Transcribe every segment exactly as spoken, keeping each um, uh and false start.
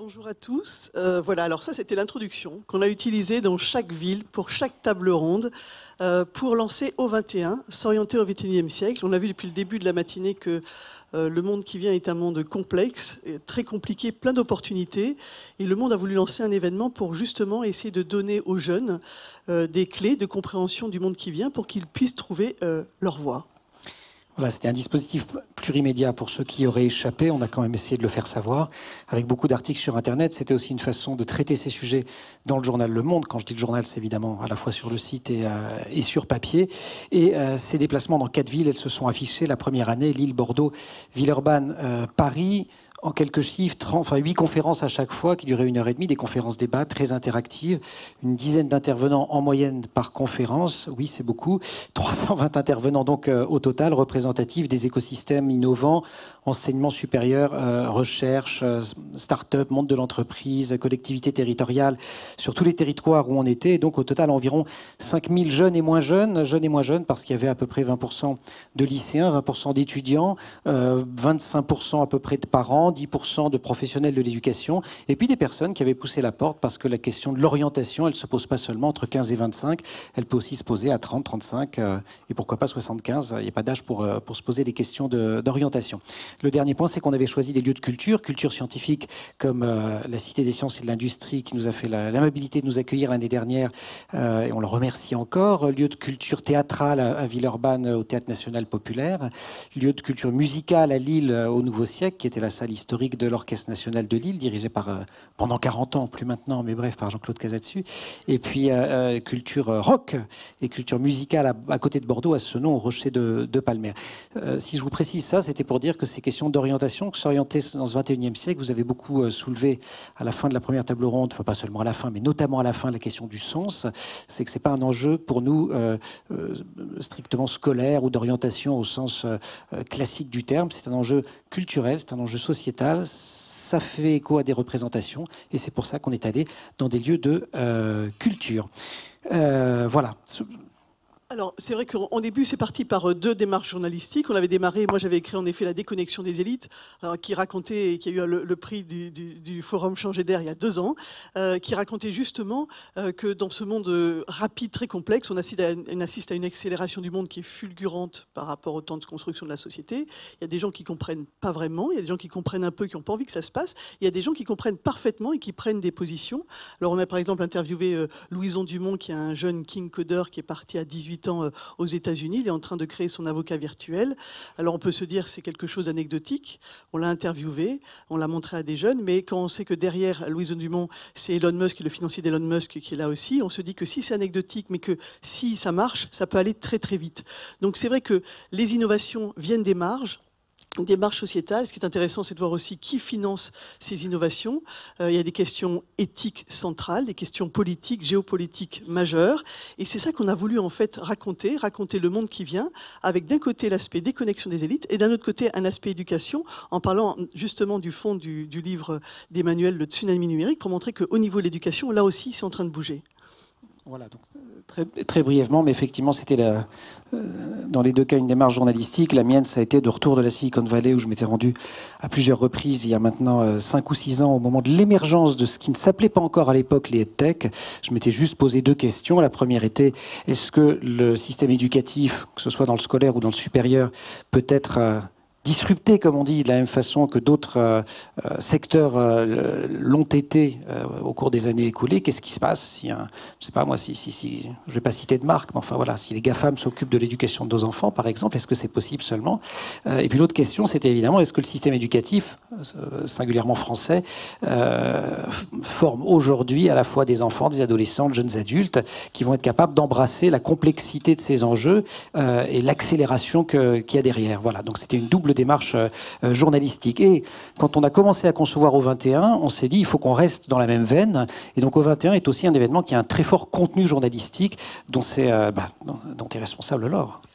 Bonjour à tous. Euh, voilà, alors ça c'était l'introduction qu'on a utilisée dans chaque ville, pour chaque table ronde, euh, pour lancer O vingt et un, s'orienter au vingt et unième siècle. On a vu depuis le début de la matinée que euh, le monde qui vient est un monde complexe, très compliqué, plein d'opportunités. Et le monde a voulu lancer un événement pour justement essayer de donner aux jeunes euh, des clés de compréhension du monde qui vient pour qu'ils puissent trouver euh, leur voie. Voilà, c'était un dispositif plurimédia pour ceux qui y auraient échappé. On a quand même essayé de le faire savoir avec beaucoup d'articles sur Internet. C'était aussi une façon de traiter ces sujets dans le journal Le Monde. Quand je dis le journal, c'est évidemment à la fois sur le site et, euh, et sur papier. Et euh, ces déplacements dans quatre villes, elles se sont affichées la première année. Lille, Bordeaux, Villeurbanne, euh, Paris. En quelques chiffres, trente, enfin huit conférences à chaque fois qui duraient une heure et demie, des conférences débats très interactives, une dizaine d'intervenants en moyenne par conférence, oui c'est beaucoup, trois cent vingt intervenants donc euh, au total, représentatifs des écosystèmes innovants, enseignement supérieur, euh, recherche, euh, start-up, monde de l'entreprise, collectivités territoriales, sur tous les territoires où on était, et donc au total environ cinq mille jeunes et moins jeunes, jeunes et moins jeunes parce qu'il y avait à peu près vingt pour cent de lycéens, vingt pour cent d'étudiants, euh, vingt-cinq pour cent à peu près de parents, dix pour cent de professionnels de l'éducation, et puis des personnes qui avaient poussé la porte parce que la question de l'orientation, elle ne se pose pas seulement entre quinze et vingt-cinq, elle peut aussi se poser à trente, trente-cinq, euh, et pourquoi pas soixante-quinze, il n'y a pas d'âge pour, euh, pour se poser des questions de, d'orientation. Le dernier point, c'est qu'on avait choisi des lieux de culture, culture scientifique, comme euh, la Cité des sciences et de l'industrie, qui nous a fait l'amabilité de nous accueillir l'année dernière, euh, et on le remercie encore, lieu de culture théâtrale à, à Villeurbanne, au Théâtre National Populaire, lieu de culture musicale à Lille, au Nouveau Siècle, qui était la salle historique de l'Orchestre National de Lille, dirigé par, euh, pendant quarante ans, plus maintenant, mais bref, par Jean-Claude Casatsu. Et puis, euh, euh, culture rock et culture musicale à, à côté de Bordeaux, à Senon, au Rocher de, de Palmer. Euh, si je vous précise ça, c'était pour dire que ces questions d'orientation, que s'orienter dans ce vingt et unième siècle, vous avez beaucoup euh, soulevé à la fin de la première table ronde, enfin pas seulement à la fin, mais notamment à la fin, la question du sens. C'est que c'est pas un enjeu pour nous euh, euh, strictement scolaire ou d'orientation au sens euh, classique du terme. C'est un enjeu culturel, c'est un enjeu sociétal. Ça fait écho à des représentations et c'est pour ça qu'on est allé dans des lieux de euh, culture. Euh, voilà. Alors, c'est vrai qu'en début, c'est parti par deux démarches journalistiques. On avait démarré, moi j'avais écrit en effet La déconnexion des élites, euh, qui racontait, qui a eu le, le prix du, du, du Forum Changer d'air il y a deux ans, euh, qui racontait justement euh, que dans ce monde rapide, très complexe, on assiste, à, on assiste à une accélération du monde qui est fulgurante par rapport au temps de construction de la société. Il y a des gens qui comprennent pas vraiment, il y a des gens qui comprennent un peu, qui n'ont pas envie que ça se passe. Il y a des gens qui comprennent parfaitement et qui prennent des positions. Alors on a par exemple interviewé euh, Louison Dumont, qui est un jeune king codeur qui est parti à dix-huit ans aux États-Unis. Il est en train de créer son avocat virtuel. Alors on peut se dire c'est quelque chose d'anecdotique. On l'a interviewé, on l'a montré à des jeunes, mais quand on sait que derrière Louison Dumont, c'est Elon Musk, le financier d'Elon Musk qui est là aussi, on se dit que si c'est anecdotique, mais que si ça marche, ça peut aller très très vite. Donc c'est vrai que les innovations viennent des marges, des marges sociétales. Ce qui est intéressant, c'est de voir aussi qui finance ces innovations. Euh, il y a des questions éthiques centrales, des questions politiques, géopolitiques majeures. Et c'est ça qu'on a voulu en fait raconter, raconter le monde qui vient, avec d'un côté l'aspect déconnexion des élites et d'un autre côté un aspect éducation, en parlant justement du fond du, du livre d'Emmanuel, Le tsunami numérique, pour montrer qu'au niveau de l'éducation, là aussi, c'est en train de bouger. Voilà, donc très, très brièvement, mais effectivement, c'était la, euh, dans les deux cas une démarche journalistique. La mienne, ça a été de retour de la Silicon Valley, où je m'étais rendu à plusieurs reprises, il y a maintenant euh, cinq ou six ans, au moment de l'émergence de ce qui ne s'appelait pas encore à l'époque les EdTech. Je m'étais juste posé deux questions. La première était, est-ce que le système éducatif, que ce soit dans le scolaire ou dans le supérieur, peut être... Euh, disrupté, comme on dit, de la même façon que d'autres euh, euh, secteurs euh, l'ont été euh, au cours des années écoulées. Qu'est-ce qui se passe si, un, je sais pas moi, si, si, si, je vais pas citer de marque, mais enfin voilà, si les GAFAM s'occupent de l'éducation de nos enfants, par exemple, est-ce que c'est possible seulement? euh, Et puis l'autre question, c'était évidemment, est-ce que le système éducatif, euh, singulièrement français, euh, forme aujourd'hui à la fois des enfants, des adolescents, de jeunes adultes, qui vont être capables d'embrasser la complexité de ces enjeux euh, et l'accélération que, qu'il y a derrière. Voilà, donc c'était une double démarche euh, journalistique. Et quand on a commencé à concevoir O vingt et un, on s'est dit il faut qu'on reste dans la même veine. Et donc O vingt et un est aussi un événement qui a un très fort contenu journalistique dont, c'est, euh, bah, dont, dont est responsable Laure.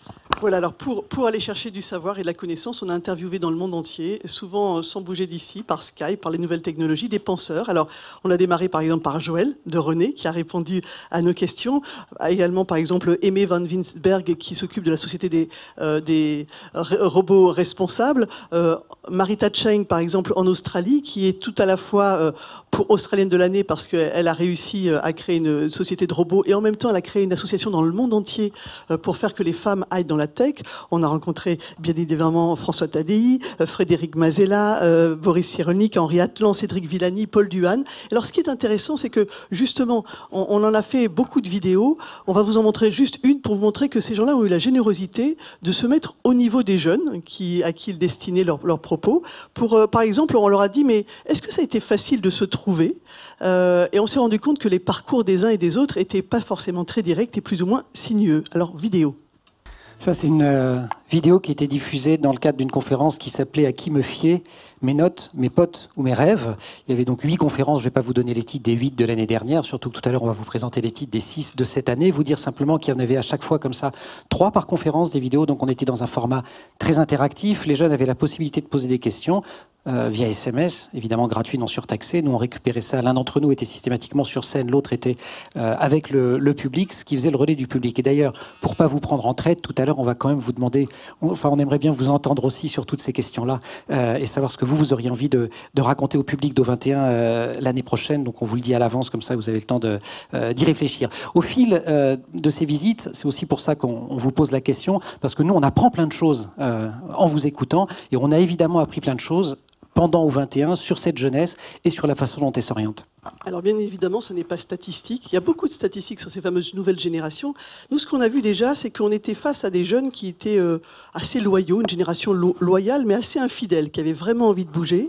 Voilà, alors pour, pour aller chercher du savoir et de la connaissance, on a interviewé dans le monde entier, souvent sans bouger d'ici, par Skype, par les nouvelles technologies, des penseurs. Alors, on a démarré par exemple par Joël de René, qui a répondu à nos questions. Également, par exemple, Aimé van Winsberg, qui s'occupe de la société des, euh, des robots responsables. Euh, Marita Cheng, par exemple, en Australie, qui est tout à la fois euh, pour Australienne de l'année, parce qu'elle a réussi à créer une société de robots, et en même temps, elle a créé une association dans le monde entier euh, pour faire que les femmes aillent dans la tech. On a rencontré bien évidemment François Tadei, Frédéric Mazella, euh, Boris Cyrulnik, Henri Atlan, Cédric Villani, Paul Duhan. Alors ce qui est intéressant, c'est que justement, on, on en a fait beaucoup de vidéos. On va vous en montrer juste une pour vous montrer que ces gens-là ont eu la générosité de se mettre au niveau des jeunes qui, à qui ils destinaient leurs leur propos. Pour, euh, par exemple, on leur a dit, mais est-ce que ça a été facile de se trouver ? euh, Et on s'est rendu compte que les parcours des uns et des autres n'étaient pas forcément très directs et plus ou moins sinueux. Alors, vidéo. Ça, c'est une euh, vidéo qui a été diffusée dans le cadre d'une conférence qui s'appelait « À qui me fier ? Mes notes, mes potes ou mes rêves ». Il y avait donc huit conférences, je ne vais pas vous donner les titres des huit de l'année dernière, surtout que tout à l'heure, on va vous présenter les titres des six de cette année. Vous dire simplement qu'il y en avait à chaque fois comme ça, trois par conférence, des vidéos. Donc on était dans un format très interactif. Les jeunes avaient la possibilité de poser des questions. Euh, via S M S, évidemment gratuit, non surtaxé. Nous, on récupérait ça. L'un d'entre nous était systématiquement sur scène, l'autre était euh, avec le, le public, ce qui faisait le relais du public. Et d'ailleurs, pour pas vous prendre en traite, tout à l'heure, on va quand même vous demander, on, enfin, on aimerait bien vous entendre aussi sur toutes ces questions-là euh, et savoir ce que vous, vous auriez envie de, de raconter au public d'O vingt et un euh, l'année prochaine. Donc, on vous le dit à l'avance, comme ça, vous avez le temps de, euh, d'y réfléchir. Au fil euh, de ces visites, c'est aussi pour ça qu'on on vous pose la question, parce que nous, on apprend plein de choses euh, en vous écoutant, et on a évidemment appris plein de choses pendant O vingt et un, sur cette jeunesse et sur la façon dont elle s'oriente. Alors bien évidemment, ce n'est pas statistique. Il y a beaucoup de statistiques sur ces fameuses nouvelles générations. Nous, ce qu'on a vu déjà, c'est qu'on était face à des jeunes qui étaient euh, assez loyaux, une génération lo- loyale, mais assez infidèle, qui avait vraiment envie de bouger.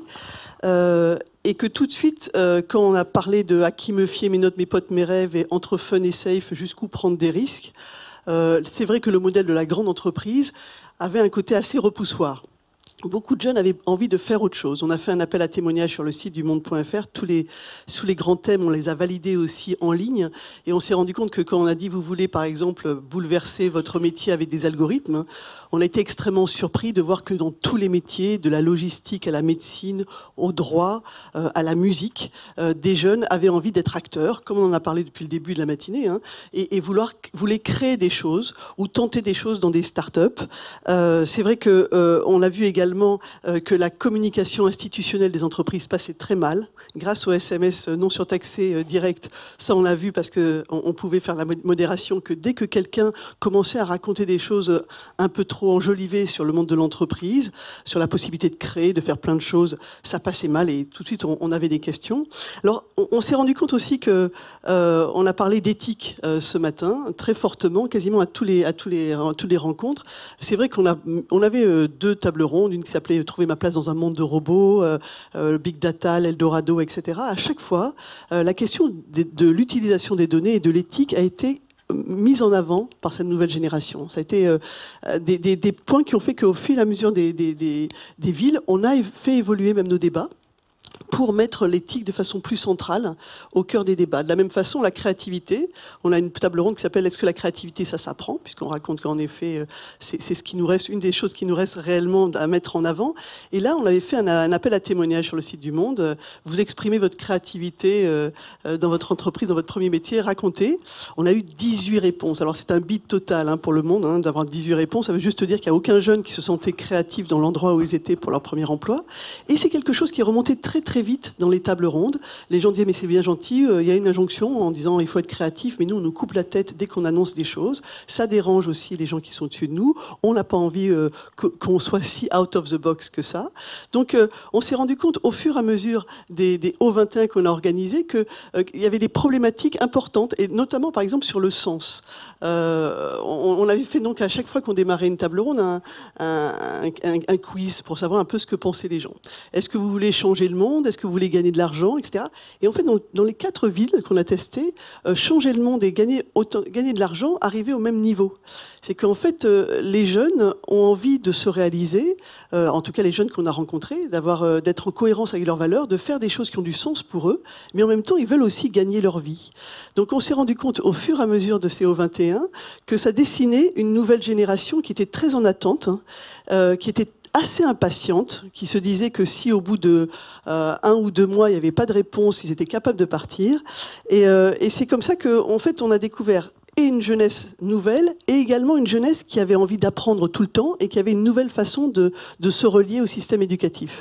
Euh, et que tout de suite, euh, quand on a parlé de « à qui me fier, mes notes, mes potes, mes rêves » et entre fun et safe, jusqu'où prendre des risques, euh, c'est vrai que le modèle de la grande entreprise avait un côté assez repoussoir. Beaucoup de jeunes avaient envie de faire autre chose. On a fait un appel à témoignages sur le site du monde point F R. Tous les, tous les grands thèmes, on les a validés aussi en ligne. Et on s'est rendu compte que quand on a dit, vous voulez par exemple bouleverser votre métier avec des algorithmes, on a été extrêmement surpris de voir que dans tous les métiers, de la logistique à la médecine, au droit, euh, à la musique, euh, des jeunes avaient envie d'être acteurs, comme on en a parlé depuis le début de la matinée, hein, et, et vouloir, voulaient créer des choses ou tenter des choses dans des startups. Euh, c'est vrai qu'on euh, a vu également que la communication institutionnelle des entreprises passait très mal. Grâce aux S M S non surtaxés directs, ça on l'a vu parce qu'on on pouvait faire la modération, que dès que quelqu'un commençait à raconter des choses un peu trop enjolivées sur le monde de l'entreprise, sur la possibilité de créer, de faire plein de choses, ça passait mal et tout de suite on, on avait des questions. Alors on, on s'est rendu compte aussi que euh, on a parlé d'éthique euh, ce matin, très fortement, quasiment à tous les, à tous les, à tous les rencontres. C'est vrai qu'on a, on avait euh, deux tables rondes, une qui s'appelait « Trouver ma place dans un monde de robots euh, »,« euh, Big Data »,« l'Eldorado », et cetera. À chaque fois, euh, la question de, de l'utilisation des données et de l'éthique a été mise en avant par cette nouvelle génération. Ça a été euh, des, des, des points qui ont fait qu'au fil et à mesure des, des, des, des villes, on a fait évoluer même nos débats pour mettre l'éthique de façon plus centrale au cœur des débats. De la même façon, la créativité, on a une table ronde qui s'appelle « Est-ce que la créativité, ça s'apprend ?» puisqu'on raconte qu'en effet, c'est, c'est ce qui nous reste, une des choses qui nous reste réellement à mettre en avant. Et là, on avait fait un, un appel à témoignage sur le site du Monde. Vous exprimez votre créativité euh, dans votre entreprise, dans votre premier métier, racontez. On a eu dix-huit réponses. Alors c'est un beat total hein, pour le Monde, hein, d'avoir dix-huit réponses. Ça veut juste dire qu'il n'y a aucun jeune qui se sentait créatif dans l'endroit où ils étaient pour leur premier emploi. Et c'est quelque chose qui est remonté très très vite dans les tables rondes. Les gens disaient mais c'est bien gentil, euh, il y a une injonction en disant il faut être créatif, mais nous on nous coupe la tête dès qu'on annonce des choses. Ça dérange aussi les gens qui sont au-dessus de nous. On n'a pas envie euh, qu'on soit si out of the box que ça. Donc euh, on s'est rendu compte au fur et à mesure des, des O vingt et un qu'on a organisés qu'il euh, y avait des problématiques importantes, et notamment par exemple sur le sens. Euh, on, on avait fait donc à chaque fois qu'on démarrait une table ronde un, un, un, un quiz pour savoir un peu ce que pensaient les gens. Est-ce que vous voulez changer le monde ? monde? Est-ce que vous voulez gagner de l'argent, et cetera. Et en fait, dans, dans les quatre villes qu'on a testées, euh, changer le monde et gagner, autant, gagner de l'argent arriver au même niveau. C'est qu'en fait, euh, les jeunes ont envie de se réaliser, euh, en tout cas les jeunes qu'on a rencontrés, d'avoir, euh, d'être en cohérence avec leurs valeurs, de faire des choses qui ont du sens pour eux, mais en même temps, ils veulent aussi gagner leur vie. Donc on s'est rendu compte au fur et à mesure de C O vingt et un que ça dessinait une nouvelle génération qui était très en attente, hein, euh, qui était assez impatiente, qui se disait que si au bout de euh, un ou deux mois, il n'y avait pas de réponse, ils étaient capables de partir. Et, euh, et c'est comme ça qu'en fait, on a découvert et une jeunesse nouvelle, et également une jeunesse qui avait envie d'apprendre tout le temps et qui avait une nouvelle façon de, de se relier au système éducatif.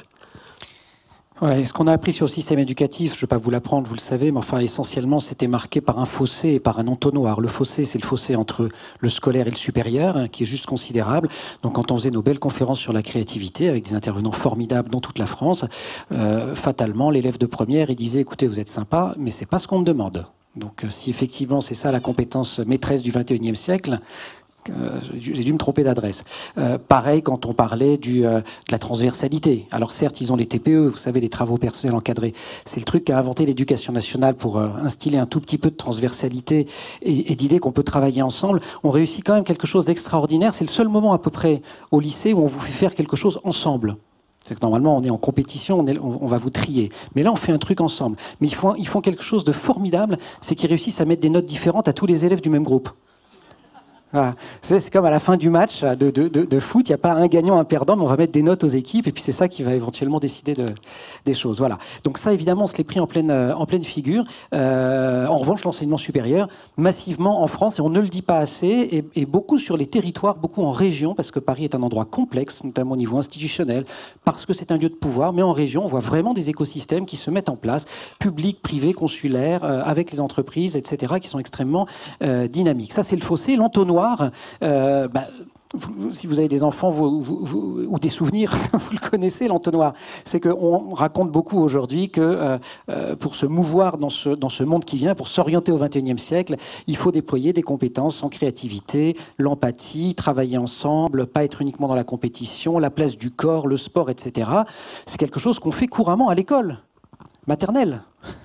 Voilà, et ce qu'on a appris sur le système éducatif, je ne vais pas vous l'apprendre, vous le savez, mais enfin essentiellement c'était marqué par un fossé et par un entonnoir. Le fossé, c'est le fossé entre le scolaire et le supérieur, hein, qui est juste considérable. Donc quand on faisait nos belles conférences sur la créativité, avec des intervenants formidables dans toute la France, euh, fatalement, l'élève de première, il disait, écoutez, vous êtes sympa, mais c'est pas ce qu'on me demande. Donc si effectivement c'est ça la compétence maîtresse du vingt et unième siècle, Euh, j'ai dû me tromper d'adresse. Euh, pareil quand on parlait du, euh, de la transversalité. Alors certes, ils ont les T P E, vous savez, les travaux personnels encadrés. C'est le truc qu'a inventé l'éducation nationale pour euh, instiller un tout petit peu de transversalité et, et d'idée qu'on peut travailler ensemble. On réussit quand même quelque chose d'extraordinaire. C'est le seul moment à peu près au lycée où on vous fait faire quelque chose ensemble. C'est que normalement, on est en compétition, on, est, on, on va vous trier. Mais là, on fait un truc ensemble. Mais ils font, ils font quelque chose de formidable, c'est qu'ils réussissent à mettre des notes différentes à tous les élèves du même groupe. Voilà. C'est comme à la fin du match de, de, de, de foot, il n'y a pas un gagnant, un perdant, mais on va mettre des notes aux équipes et puis c'est ça qui va éventuellement décider de, des choses. Voilà. Donc ça, évidemment, on se l'est pris en pleine, en pleine figure. Euh, en revanche, l'enseignement supérieur, massivement en France, et on ne le dit pas assez, et, et beaucoup sur les territoires, beaucoup en région, parce que Paris est un endroit complexe, notamment au niveau institutionnel, parce que c'est un lieu de pouvoir, mais en région, on voit vraiment des écosystèmes qui se mettent en place, publics, privés, consulaires, euh, avec les entreprises, et cetera, qui sont extrêmement euh, dynamiques. Ça, c'est le fossé. L'entonnoir, Euh, bah, vous, si vous avez des enfants vous, vous, vous, ou des souvenirs, vous le connaissez, l'entonnoir. C'est qu'on raconte beaucoup aujourd'hui que euh, pour se mouvoir dans ce, dans ce monde qui vient, pour s'orienter au vingt et unième siècle, il faut déployer des compétences en créativité, l'empathie, travailler ensemble, pas être uniquement dans la compétition, la place du corps, le sport, et cetera. C'est quelque chose qu'on fait couramment à l'école maternelle.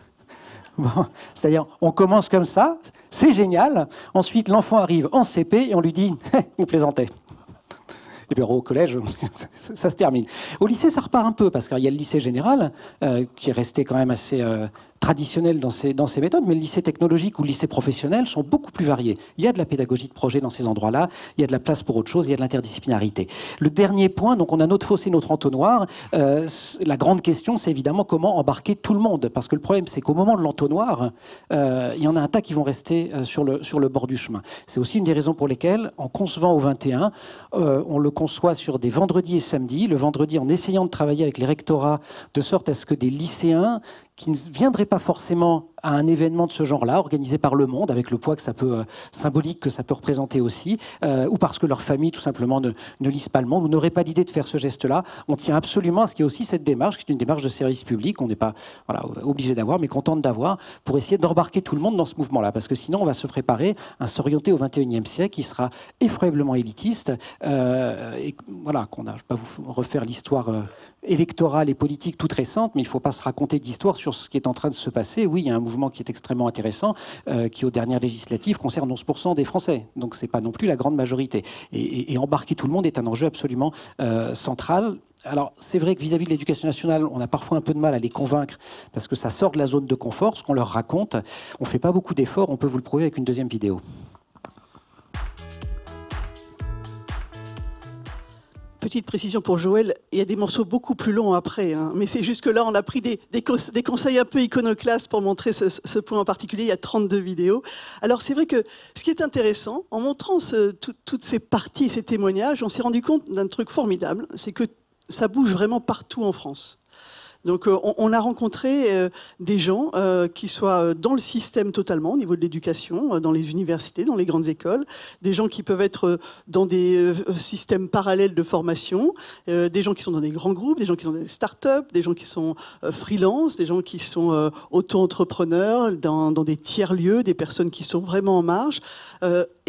Bon, c'est-à-dire, on commence comme ça, c'est génial. Ensuite, l'enfant arrive en C P et on lui dit « vous plaisantez ». Et puis au collège, ça se termine. Au lycée, ça repart un peu, parce qu'il y a le lycée général, euh, qui est resté quand même assez euh, traditionnel dans ses, dans ses méthodes, mais le lycée technologique ou le lycée professionnel sont beaucoup plus variés. Il y a de la pédagogie de projet dans ces endroits-là, il y a de la place pour autre chose, il y a de l'interdisciplinarité. Le dernier point, donc on a notre fossé, notre entonnoir. Euh, la grande question, c'est évidemment comment embarquer tout le monde, parce que le problème, c'est qu'au moment de l'entonnoir, euh, il y en a un tas qui vont rester euh, sur, le, sur le bord du chemin. C'est aussi une des raisons pour lesquelles, en concevant au vingt et un, euh, on le conçoit sur des vendredis et samedis, le vendredi en essayant de travailler avec les rectorats, de sorte à ce que des lycéens qui ne viendraient pas forcément à un événement de ce genre-là, organisé par le monde, avec le poids que ça peut, euh, symbolique que ça peut représenter aussi, euh, ou parce que leur famille, tout simplement, ne, ne lise pas le monde, ou n'aurait pas l'idée de faire ce geste-là. On tient absolument à ce qu'il y ait aussi cette démarche, qui est une démarche de service public, qu'on n'est pas voilà, obligé d'avoir, mais contente d'avoir, pour essayer d'embarquer tout le monde dans ce mouvement-là. Parce que sinon, on va se préparer à s'orienter au vingt et unième siècle, qui sera effroyablement élitiste, euh, et voilà, qu'on a, je ne vais pas vous refaire l'histoire euh, électorale et politique toute récente, mais il ne faut pas se raconter d'histoire sur ce qui est en train de se passer. Oui, il y a un mouvement qui est extrêmement intéressant, euh, qui aux dernières législatives concerne onze pour cent des Français. Donc ce n'est pas non plus la grande majorité. Et, et, et embarquer tout le monde est un enjeu absolument euh, central. Alors c'est vrai que vis-à-vis de l'éducation nationale, on a parfois un peu de mal à les convaincre, parce que ça sort de la zone de confort, ce qu'on leur raconte. On ne fait pas beaucoup d'efforts, on peut vous le prouver avec une deuxième vidéo. Petite précision pour Joël, il y a des morceaux beaucoup plus longs après, hein, mais c'est juste que là, on a pris des, des, cons des conseils un peu iconoclastes pour montrer ce, ce point en particulier. Il y a trente-deux vidéos. Alors, c'est vrai que ce qui est intéressant, en montrant ce, tout, toutes ces parties, ces témoignages, on s'est rendu compte d'un truc formidable, c'est que ça bouge vraiment partout en France. Donc euh, on, on a rencontré euh, des gens euh, qui soient dans le système totalement au niveau de l'éducation, euh, dans les universités, dans les grandes écoles, des gens qui peuvent être euh, dans des euh, systèmes parallèles de formation, euh, des gens qui sont dans des grands groupes, des gens qui sont dans des start-up, des gens qui sont euh, freelance, des gens qui sont euh, auto-entrepreneurs, dans, dans des tiers-lieux, des personnes qui sont vraiment en marge. Euh,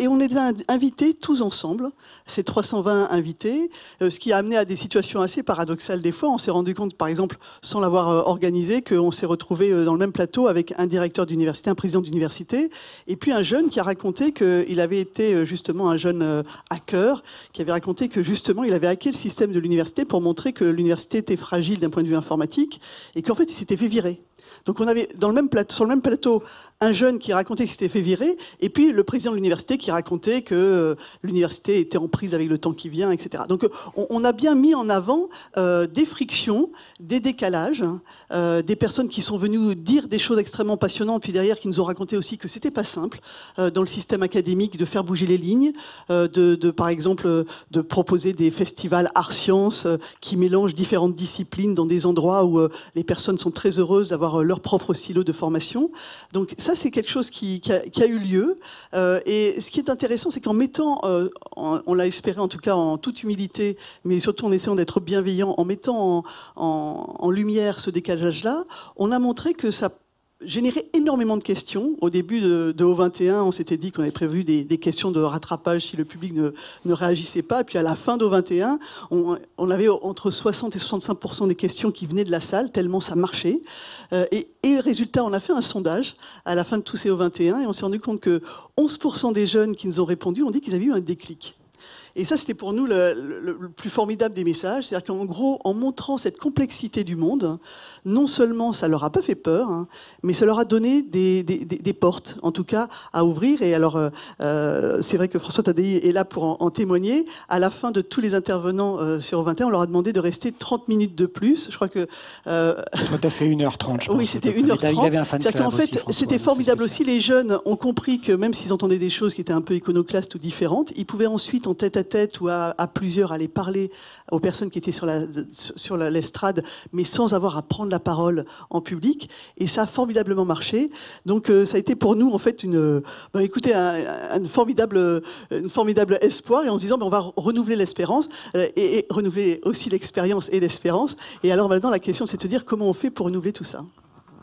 et on les a invités tous ensemble, ces trois cent vingt invités, euh, ce qui a amené à des situations assez paradoxales des fois. On s'est rendu compte, par exemple, sans l'avoir euh, organisé, qu'on s'est retrouvé euh, dans le même plateau avec un directeur d'université, un président d'université, et puis un jeune qui a raconté qu'il avait été euh, justement un jeune euh, hacker, qui avait raconté que justement il avait hacké le système de l'université pour montrer que l'université était fragile d'un point de vue informatique, et qu'en fait il s'était fait virer. Donc on avait dans le même plateau, sur le même plateau un jeune qui racontait qu'il s'était fait virer, et puis le président de l'université qui racontait que euh, l'université était en prise avec le temps qui vient, et cetera. Donc on, on a bien mis en avant euh, des frictions, des décalages, euh, des personnes qui sont venues dire des choses extrêmement passionnantes, puis derrière qui nous ont raconté aussi que c'était pas simple euh, dans le système académique de faire bouger les lignes, euh, de, de par exemple euh, de proposer des festivals art-sciences euh, qui mélangent différentes disciplines dans des endroits où euh, les personnes sont très heureuses d'avoir euh, leur propre silo de formation. Donc ça, c'est quelque chose qui, qui, a, qui a eu lieu. Euh, et ce qui est intéressant, c'est qu'en mettant, euh, en, on l'a espéré en tout cas en toute humilité, mais surtout en essayant d'être bienveillant, en mettant en, en, en lumière ce décalage-là, on a montré que ça générait énormément de questions. Au début de, de O vingt et un, on s'était dit qu'on avait prévu des, des questions de rattrapage si le public ne, ne réagissait pas. Et puis à la fin d'O vingt et un, on, on avait entre soixante et soixante-cinq pour cent des questions qui venaient de la salle, tellement ça marchait. Euh, et, et résultat, on a fait un sondage à la fin de tous ces O vingt et un et on s'est rendu compte que onze pour cent des jeunes qui nous ont répondu ont dit qu'ils avaient eu un déclic. Et ça, c'était pour nous le, le, le plus formidable des messages. C'est-à-dire qu'en gros, en montrant cette complexité du monde, non seulement ça leur a pas fait peur, hein, mais ça leur a donné des, des, des, des portes, en tout cas, à ouvrir. Et alors, euh, c'est vrai que François Tadei est là pour en, en témoigner. À la fin de tous les intervenants euh, sur O vingt et un, on leur a demandé de rester trente minutes de plus. Je crois que... Euh... Toi, tu as fait une heure trente, je pense. Oui, c'était une heure trente. Il avait un fan club. C'est-à-dire qu'en fait, c'était formidable aussi. Les jeunes ont compris que même s'ils entendaient des choses qui étaient un peu iconoclastes ou différentes, ils pouvaient ensuite, en tête à tête ou à, à plusieurs, aller parler aux personnes qui étaient sur la, sur la, l'estrade, mais sans avoir à prendre la parole en public. Et ça a formidablement marché. Donc euh, ça a été pour nous en fait une, bah, écoutez, un, un formidable, une formidable espoir, et en se disant bah, on va renouveler l'espérance euh, et, et renouveler aussi l'expérience et l'espérance. Et alors maintenant la question c'est de se dire comment on fait pour renouveler tout ça.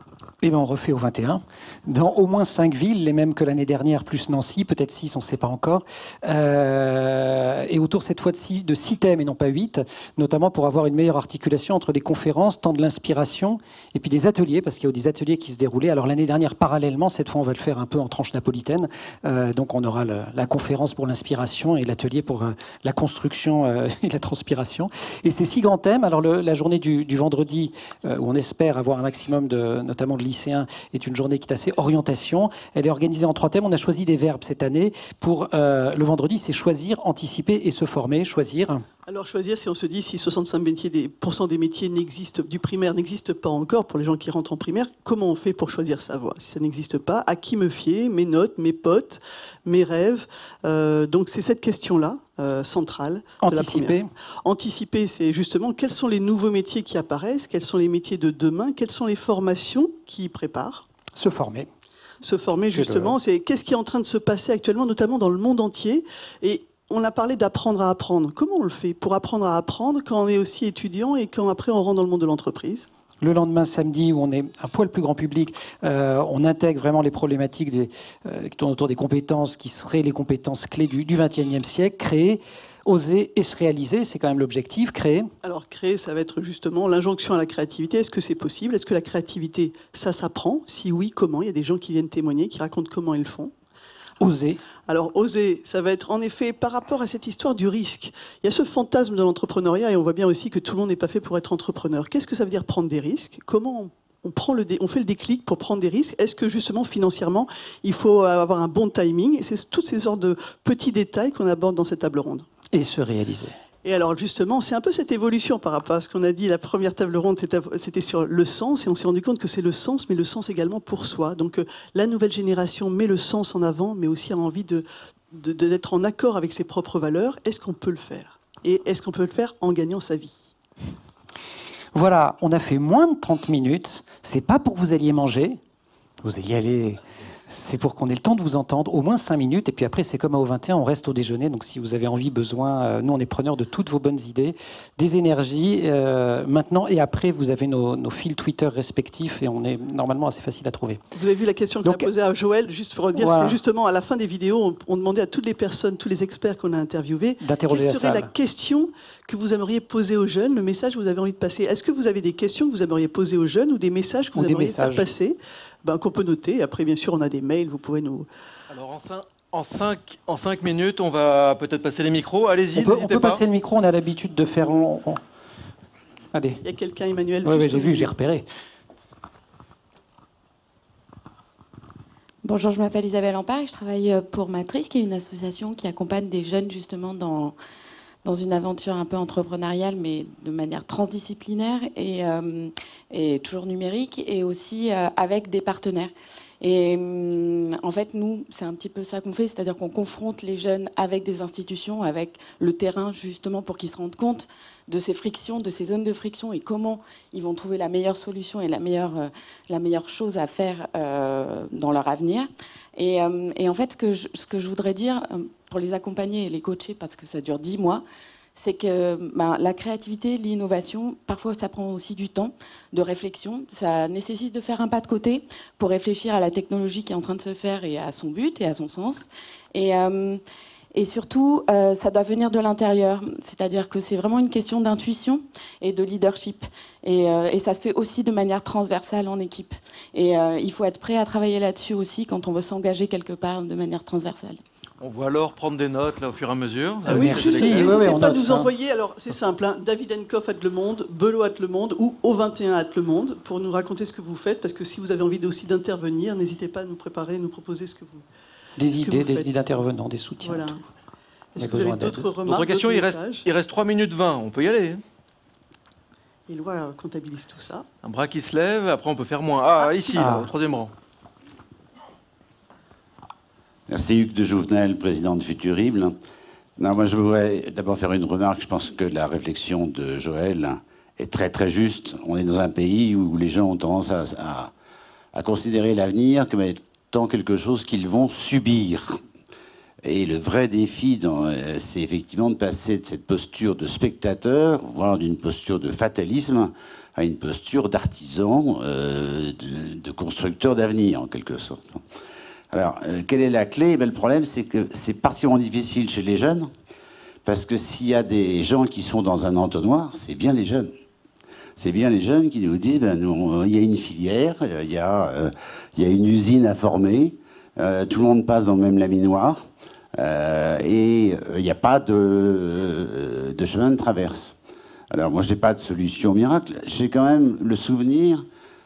Eh bien, on refait au vingt et un, dans au moins cinq villes, les mêmes que l'année dernière, plus Nancy, peut-être six, on ne sait pas encore. Euh, et autour cette fois de six, de six thèmes et non pas huit, notamment pour avoir une meilleure articulation entre les conférences, temps de l'inspiration, et puis des ateliers, parce qu'il y a des ateliers qui se déroulaient. Alors l'année dernière, parallèlement, cette fois on va le faire un peu en tranche napolitaine. Euh, donc on aura le, la conférence pour l'inspiration et l'atelier pour euh, la construction euh, et la transpiration. Et ces six grands thèmes, alors le, la journée du, du vendredi, euh, où on espère avoir un maximum de, notamment de lycéens, est une journée qui est assez orientation. Elle est organisée en trois thèmes. On a choisi des verbes cette année. Pour euh, le vendredi, c'est choisir, anticiper et se former. Choisir. Alors choisir, si on se dit si soixante-cinq pour cent des métiers n'existent, du primaire n'existent pas encore pour les gens qui rentrent en primaire, comment on fait pour choisir sa voie? Si ça n'existe pas, à qui me fier? Mes notes, mes potes, mes rêves. Euh, donc c'est cette question-là euh, centrale. Anticiper. De la primaire. Anticiper, c'est justement quels sont les nouveaux métiers qui apparaissent, quels sont les métiers de demain, quelles sont les formations qui y préparent. Se former. Se former, justement, c'est qu'est-ce qui est en train de se passer actuellement, notamment dans le monde entier. Et on a parlé d'apprendre à apprendre. Comment on le fait pour apprendre à apprendre quand on est aussi étudiant et quand après on rentre dans le monde de l'entreprise? Le lendemain, samedi, où on est un poil plus grand public, euh, on intègre vraiment les problématiques des, euh, qui tournent autour des compétences qui seraient les compétences clés du, du vingt et unième siècle. Créer, oser et se réaliser, c'est quand même l'objectif. Créer. Alors créer, ça va être justement l'injonction à la créativité. Est-ce que c'est possible? Est-ce que la créativité, ça s'apprend? Si oui, comment? Il y a des gens qui viennent témoigner, qui racontent comment ils le font. Oser. Alors, oser, ça va être en effet par rapport à cette histoire du risque. Il y a ce fantasme de l'entrepreneuriat et on voit bien aussi que tout le monde n'est pas fait pour être entrepreneur. Qu'est-ce que ça veut dire prendre des risques? Comment on, on, prend le dé, on fait le déclic pour prendre des risques? Est-ce que justement, financièrement, il faut avoir un bon timing? Et c'est toutes ces sortes de petits détails qu'on aborde dans cette table ronde. Et se réaliser. Et alors justement, c'est un peu cette évolution par rapport à ce qu'on a dit. La première table ronde, c'était sur le sens, et on s'est rendu compte que c'est le sens, mais le sens également pour soi. Donc euh, la nouvelle génération met le sens en avant, mais aussi a envie de, de, de, d'être en accord avec ses propres valeurs. Est-ce qu'on peut le faire? Et est-ce qu'on peut le faire en gagnant sa vie? Voilà, on a fait moins de trente minutes. C'est pas pour que vous alliez manger. Vous alliez aller C'est pour qu'on ait le temps de vous entendre, au moins cinq minutes, et puis après c'est comme à O vingt et un, on reste au déjeuner, donc si vous avez envie, besoin, euh, nous on est preneurs de toutes vos bonnes idées, des énergies, euh, maintenant et après vous avez nos, nos fils Twitter respectifs, et on est normalement assez facile à trouver. Vous avez vu la question qu'on a posée à Joël, juste pour dire, voilà. C'était justement à la fin des vidéos, on, on demandait à toutes les personnes, tous les experts qu'on a interviewés, d'interroger quelle la serait salle. la question que vous aimeriez poser aux jeunes, le message que vous avez envie de passer. Est-ce que vous avez des questions que vous aimeriez poser aux jeunes, ou des messages que vous ou aimeriez messages. faire passer, ben, qu'on peut noter. Après, bien sûr, on a des mails, vous pouvez nous... Alors, en cinq, en cinq, en cinq minutes, on va peut-être passer les micros. Allez-y, on peut, on peut pas. passer le micro, on a l'habitude de faire... On, on... Allez. Il y a quelqu'un, Emmanuel. Oui, ouais, j'ai vu, j'ai repéré. Bonjour, je m'appelle Isabelle Ampard et je travaille pour Matrice, qui est une association qui accompagne des jeunes justement dans... dans une aventure un peu entrepreneuriale, mais de manière transdisciplinaire et, euh, et toujours numérique, et aussi euh, avec des partenaires. Et euh, en fait, nous, c'est un petit peu ça qu'on fait, c'est-à-dire qu'on confronte les jeunes avec des institutions, avec le terrain, justement, pour qu'ils se rendent compte de ces frictions, de ces zones de friction, et comment ils vont trouver la meilleure solution et la meilleure, euh, la meilleure chose à faire euh, dans leur avenir. Et, euh, et en fait, ce que, je, ce que je voudrais dire, euh, pour les accompagner et les coacher, parce que ça dure dix mois, c'est que ben, la créativité, l'innovation, parfois ça prend aussi du temps de réflexion. Ça nécessite de faire un pas de côté pour réfléchir à la technologie qui est en train de se faire et à son but et à son sens. Et, euh, et surtout, euh, ça doit venir de l'intérieur. C'est-à-dire que c'est vraiment une question d'intuition et de leadership. Et, euh, et ça se fait aussi de manière transversale en équipe. Et euh, il faut être prêt à travailler là-dessus aussi quand on veut s'engager quelque part de manière transversale. On va alors prendre des notes là, au fur et à mesure. Ah oui, Merci. n'hésitez oui, oui, pas à note, nous hein. envoyer, alors c'est simple, hein, David Enkoff at Le Monde, Belot at Le Monde ou O vingt et un at Le Monde pour nous raconter ce que vous faites, parce que si vous avez envie aussi d'intervenir, n'hésitez pas à nous préparer, nous proposer ce que vous Des ce idées, que vous des faites. idées d'intervenants, des soutiens. Voilà. Tout. Est-ce que vous avez d'autres remarques, Votre question, d'autres il reste, messages ? il reste trois minutes vingt, on peut y aller. Éloi comptabilise tout ça. Un bras qui se lève, après on peut faire moins. Ah, Ah, ici, si. là, Ah. au troisième rang. Merci Hugues de Jouvenel, président de Futurible. Non, moi je voudrais d'abord faire une remarque. Je pense que la réflexion de Joël est très très juste. On est dans un pays où les gens ont tendance à, à, à considérer l'avenir comme étant quelque chose qu'ils vont subir. Et le vrai défi, c'est effectivement de passer de cette posture de spectateur, voire d'une posture de fatalisme, à une posture d'artisan, euh, de, de constructeur d'avenir en quelque sorte. Alors, euh, quelle est la clé ? Ben, le problème, c'est que c'est particulièrement difficile chez les jeunes, parce que s'il y a des gens qui sont dans un entonnoir, c'est bien les jeunes. C'est bien les jeunes qui nous disent, ben, nous, il y a une filière, il y a, euh, il y a une usine à former, euh, tout le monde passe dans le même laminoir, euh, et il n'y a pas de, de chemin de traverse. Alors, moi, je n'ai pas de solution miracle. J'ai quand même le souvenir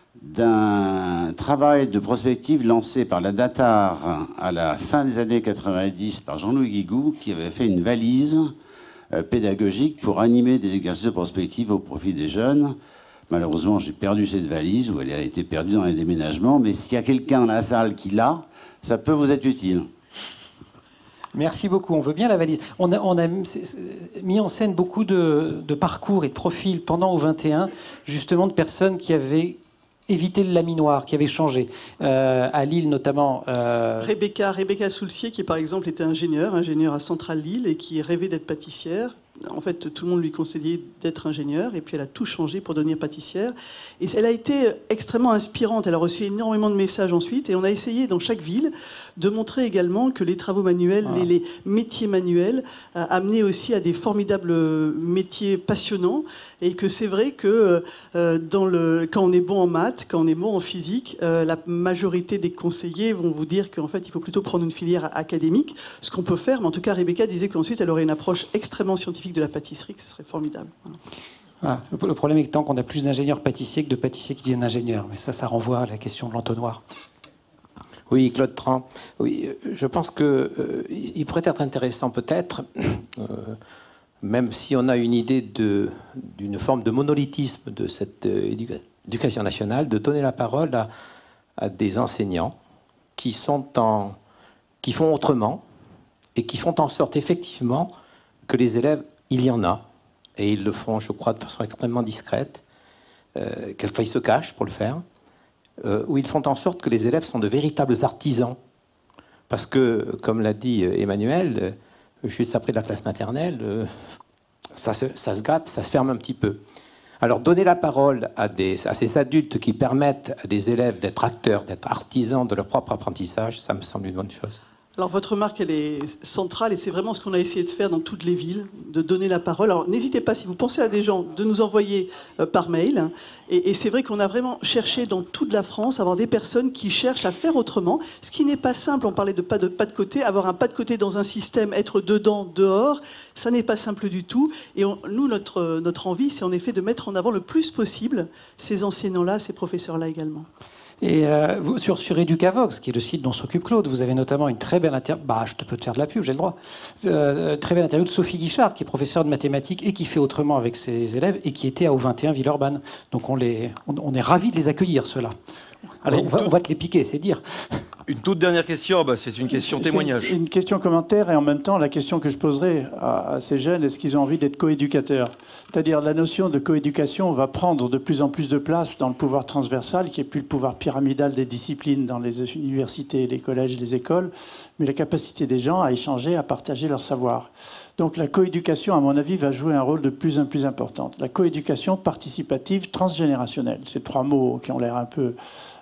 d'un travail de prospective lancé par la Datar à la fin des années quatre-vingt-dix par Jean-Louis Guigou, qui avait fait une valise euh, pédagogique pour animer des exercices de prospective au profit des jeunes. Malheureusement, j'ai perdu cette valise, ou elle a été perdue dans les déménagements, mais s'il y a quelqu'un dans la salle qui l'a, ça peut vous être utile. Merci beaucoup, on veut bien la valise. On a, on a mis en scène beaucoup de, de parcours et de profils pendant O vingt et un, justement de personnes qui avaient éviter le laminoir, qui avait changé. Euh, à Lille, notamment... Euh... Rebecca, Rebecca Soulcier, qui par exemple était ingénieure, ingénieure à Centrale Lille, et qui rêvait d'être pâtissière. En fait, tout le monde lui conseillait d'être ingénieure, et puis elle a tout changé pour devenir pâtissière. Et elle a été extrêmement inspirante. Elle a reçu énormément de messages ensuite, et on a essayé dans chaque ville de montrer également que les travaux manuels, ah. les, les métiers manuels, euh, amenaient aussi à des formidables métiers passionnants, et que c'est vrai que euh, dans le, quand on est bon en maths, quand on est bon en physique, euh, la majorité des conseillers vont vous dire qu'en fait, il faut plutôt prendre une filière académique, ce qu'on peut faire. Mais en tout cas, Rebecca disait qu'ensuite, elle aurait une approche extrêmement scientifique de la pâtisserie, que ce serait formidable. Voilà. Le problème est que tant qu'on a plus d'ingénieurs pâtissiers que de pâtissiers qui deviennent ingénieurs. Mais ça, ça renvoie à la question de l'entonnoir. Oui, Claude Tran. Oui, je pense qu'il euh, pourrait être intéressant peut-être, euh, même si on a une idée d'une forme de monolithisme de cette euh, éduca éducation nationale, de donner la parole à, à des enseignants qui, sont en, qui font autrement et qui font en sorte effectivement que les élèves, il y en a, et ils le font, je crois, de façon extrêmement discrète. Euh, quelquefois, ils se cachent pour le faire, euh, où ils font en sorte que les élèves sont de véritables artisans. Parce que, comme l'a dit Emmanuel, euh, juste après la classe maternelle, euh, ça, se, ça se gâte, ça se ferme un petit peu. Alors, donner la parole à, des, à ces adultes qui permettent à des élèves d'être acteurs, d'être artisans de leur propre apprentissage, ça me semble une bonne chose. Alors votre remarque, elle est centrale et c'est vraiment ce qu'on a essayé de faire dans toutes les villes, de donner la parole. Alors n'hésitez pas, si vous pensez à des gens, de nous envoyer euh, par mail. Et, et c'est vrai qu'on a vraiment cherché dans toute la France à avoir des personnes qui cherchent à faire autrement, ce qui n'est pas simple. On parlait de pas de pas de côté, avoir un pas de côté dans un système, être dedans, dehors, ça n'est pas simple du tout. Et on, nous, notre, notre envie, c'est en effet de mettre en avant le plus possible ces enseignants-là, ces professeurs-là également. Et euh, vous, sur, sur Educavox, qui est le site dont s'occupe Claude, vous avez notamment une très belle interview. Bah, je te peux te faire de la pub, j'ai le droit. Euh, très belle interview de Sophie Guichard, qui est professeure de mathématiques et qui fait autrement avec ses élèves et qui était à O vingt et un Villeurbanne. Donc on, les, on, on est ravis de les accueillir, ceux-là. Alors on va, on va te les piquer, c'est dire. Une toute dernière question, bah, c'est une question témoignage. C'est une question commentaire et en même temps la question que je poserai à, à ces jeunes, est-ce qu'ils ont envie d'être coéducateurs? C'est-à-dire la notion de coéducation va prendre de plus en plus de place dans le pouvoir transversal, qui n'est plus le pouvoir pyramidal des disciplines dans les universités, les collèges, les écoles, mais la capacité des gens à échanger, à partager leur savoir. Donc la coéducation, à mon avis, va jouer un rôle de plus en plus important. La coéducation participative transgénérationnelle, c'est trois mots qui ont l'air un peu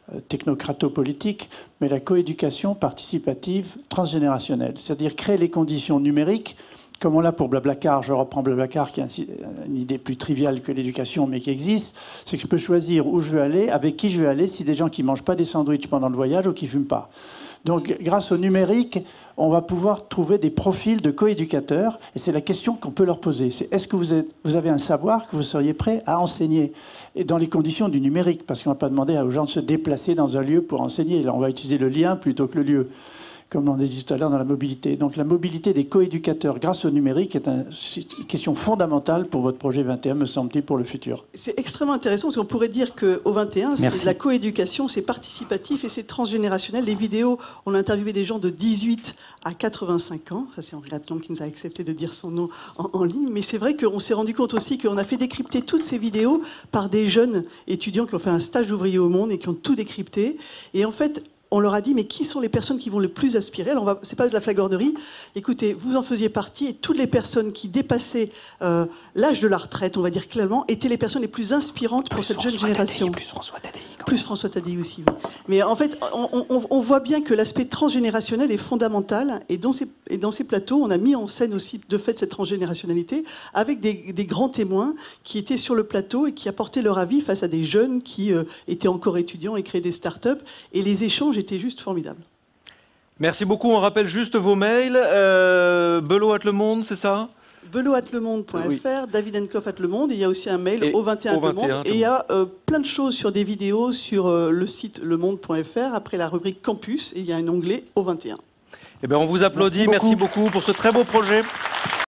technocrato-politique, mais la coéducation participative transgénérationnelle, c'est-à-dire créer les conditions numériques, comme on l'a pour Blablacar. Je reprends Blablacar, qui est une idée plus triviale que l'éducation, mais qui existe, c'est que je peux choisir où je veux aller, avec qui je veux aller, si des gens qui ne mangent pas des sandwichs pendant le voyage ou qui ne fument pas. Donc, grâce au numérique, on va pouvoir trouver des profils de coéducateurs. Et c'est la question qu'on peut leur poser. C'est est-ce que vous, êtes, vous avez un savoir que vous seriez prêt à enseigner? Et dans les conditions du numérique, parce qu'on ne va pas demander aux gens de se déplacer dans un lieu pour enseigner. Là, on va utiliser le lien plutôt que le lieu, comme on a dit tout à l'heure dans la mobilité. Donc la mobilité des coéducateurs grâce au numérique est une question fondamentale pour votre projet vingt et un, me semble-t-il, pour le futur. C'est extrêmement intéressant parce qu'on pourrait dire qu'au vingt et un, c'est de la coéducation, c'est participatif et c'est transgénérationnel. Les vidéos, on a interviewé des gens de dix-huit à quatre-vingt-cinq ans. Ça, c'est Henri Atlan qui nous a accepté de dire son nom en, en ligne. Mais c'est vrai qu'on s'est rendu compte aussi qu'on a fait décrypter toutes ces vidéos par des jeunes étudiants qui ont fait un stage d'ouvrier au monde et qui ont tout décrypté. Et en fait, on leur a dit, mais qui sont les personnes qui vont le plus aspirer? Alors, c'est pas de la flagornerie. Écoutez, vous en faisiez partie, et toutes les personnes qui dépassaient euh, l'âge de la retraite, on va dire clairement, étaient les personnes les plus inspirantes pour cette jeune génération. Plus François Tadei. Plus François Tadei aussi, oui. Mais en fait, on, on, on voit bien que l'aspect transgénérationnel est fondamental, et dans, ces, et dans ces plateaux, on a mis en scène aussi, de fait, cette transgénérationnalité, avec des, des grands témoins qui étaient sur le plateau et qui apportaient leur avis face à des jeunes qui euh, étaient encore étudiants et créaient des start-up, et les échanges était juste formidable. Merci beaucoup. On rappelle juste vos mails. Euh, Belot at Le Monde, c'est ça? belot arobase lemonde point f r, oui. David Henkoff arobase lemonde. Et il y a aussi un mail et au vingt et un Le Monde. Et il y a euh, plein de choses sur des vidéos sur euh, le site lemonde point f r. Après la rubrique Campus, et il y a un onglet au vingt et un. Eh bien, on vous applaudit. Merci beaucoup, Merci beaucoup pour ce très beau projet.